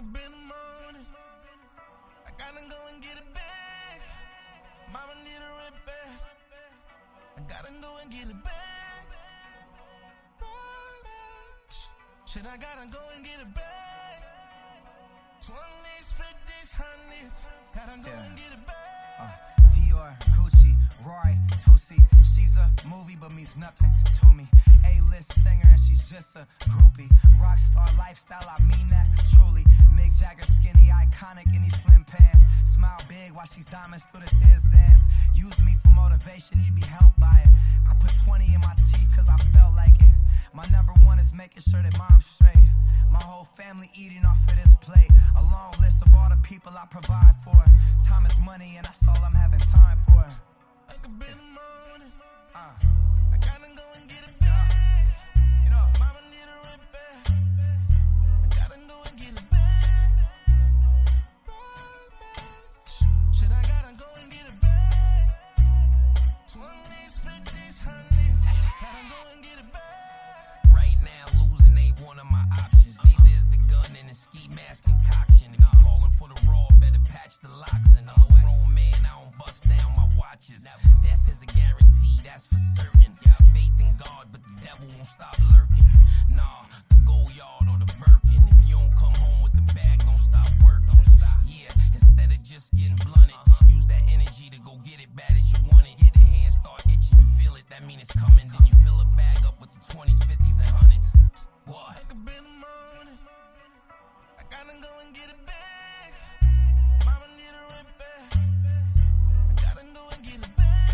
up in the morning, I gotta go and get it back. Mama need a rent back, I gotta go and get it back. Shit, I gotta go and get it back. 20s, 50s, 100s, gotta go and get it back. Dior, Gucci, Roy, Tusi. She's a movie but means nothing to me. A-list singer and she's just a groupie. Rockstar lifestyle, I mean that truly. Mick Jagger skinny, iconic in these slim pants. Smile big while she's diamonds through the tears dance. Use me for motivation, you'd be helped by it. I put 20 in my teeth cause I felt like it. My number one is making sure that mom's straight. My whole family eating off of this plate. A long list of all the people I provide for. Time is money and that's all I'm having time for. Wake up in the morning, I gotta go and get it back. You know, mama need a rent back, I gotta go and get it back. Shit, I gotta go and get it back. 20s, 50s, 100s, gotta go and get it back. Right now, losing ain't one of my options. Neither is the gun and the ski mask concoction. If you're calling for the raw, better patch the locks. And I'm a grown man, I don't bust down my watches. Death is a guarantee, that's for certain. Faith in God, but the devil won't stop lurking. Nah, the Goyard or the Birkin. If you don't come home with the bag, don't stop working. Yeah, instead of just getting blunted, use that energy to go get it bad as you want it. Hit the hand, start itching, you feel it, that mean it's coming. Then you fill a bag up with the 20s, 50s, and 100s. What? Wake up in the morning, I gotta go and get it back. Mama need a rent back, I gotta go and get it back.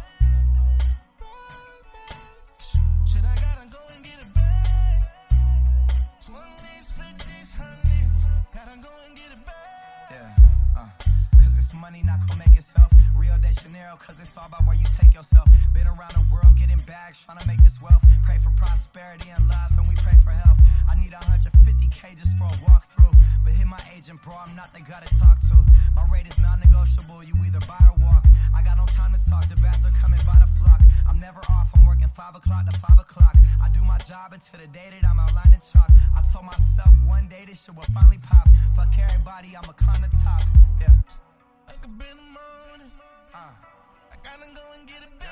Shit, I gotta go and get it back. 20s, 50s, 100s, gotta go and get it back. Yeah, cause this money not gonna make itself. Rio de Janeiro, cause it's all about where you take yourself. Been around the world getting bags, trying to make this wealth. Pray for prosperity and love, and we pray for health. I need 150K just for a walkthrough. But hit my agent, bro, I'm not the guy to talk to. My rate is non-negotiable, you either buy or walk. I got no time to talk, the bats are coming by the flock. I'm never off, I'm working 5 o'clock to 5 o'clock. I do my job until the day that I'm outlining chalk. I told myself one day this shit will finally pop. Fuck everybody, I'ma climb the top, yeah. Wake up in the morning, I gotta go and get it back.